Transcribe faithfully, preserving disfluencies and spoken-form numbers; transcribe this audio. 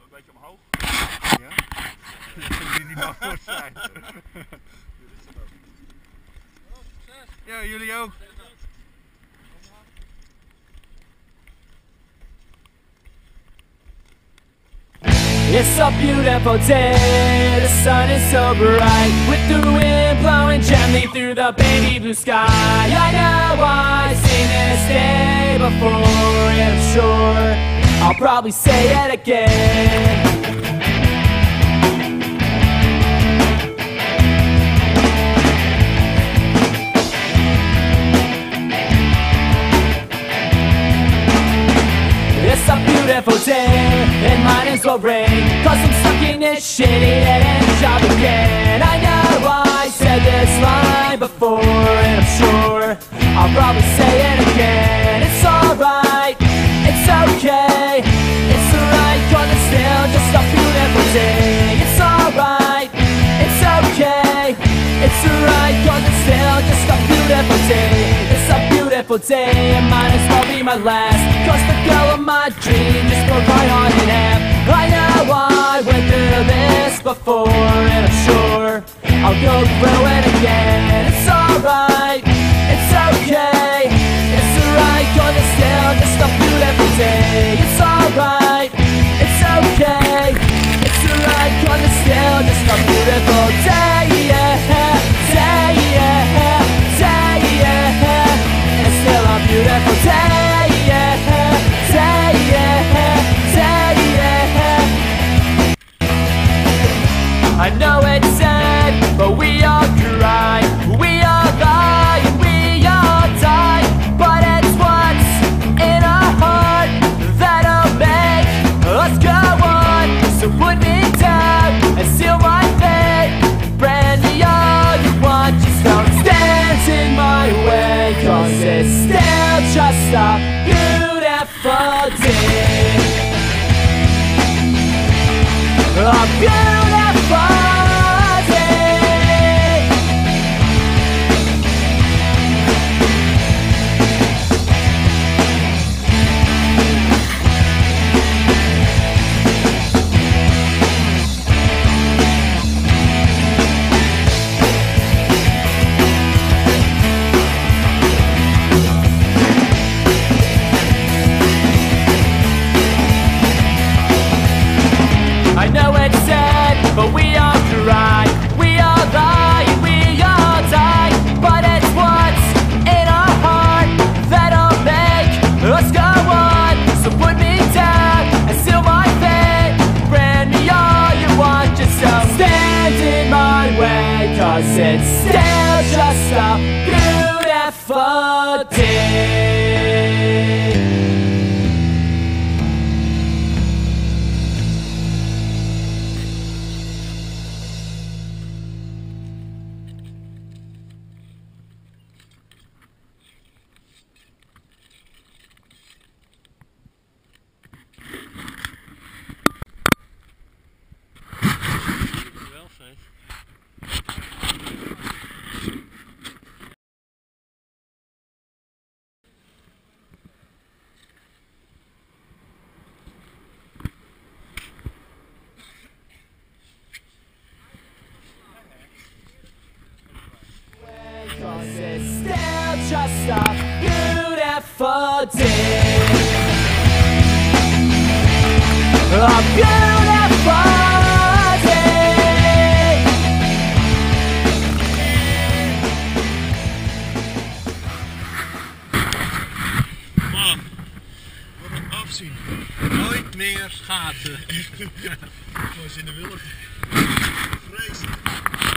een beetje omhoog. Ja? Dat zullen jullie niet maar voor zijn. Ja, jullie ook. It's a beautiful day, the sun is so bright, with the wind blowing gently through the baby blue sky. I know I've seen this day before, and I'm sure I'll probably say it again. It's a beautiful day, and might as well rain, cause I'm stuck in this shitty dead-end job again. I know I said this line before, and I'm sure I'll probably say it again. It's alright, it's okay, it's alright, cause it's still just a beautiful day. It's alright, it's okay, it's alright, cause it's still just a beautiful day. It's a beautiful day, it might as well be my last, cause the girl of my dream just broke my heart in half. I know I went through this before, and I'm sure I'll go through it again. It's alright, it's okay, it's alright, cause it's still just a beautiful day. It's alright, it's okay, it's alright, cause it's still just a beautiful day, yeah, day, yeah, day, yeah, it's still a beautiful day, yeah, day, yeah, day, yeah. I know it's sad, but we all cry, we all lie, and we all die, but it's what's in our heart that'll make us go on. So put me down and seal my fate, brand me all you want, just don't stand in my way, cause it's still just a beautiful day. A beautiful day. I know it's sad, but we all cry, we all lie, and we all die, but it's what's in our heart that'll make us go on. So put me down and seal my fate, brand me all you want, just don't stand in my way, cause it's still just a beautiful day. Cause it's still just a beautiful day. A beautiful day. Man, wat een afzien. Nooit meer schaatsen. Zoals in de willen. Vreselijk.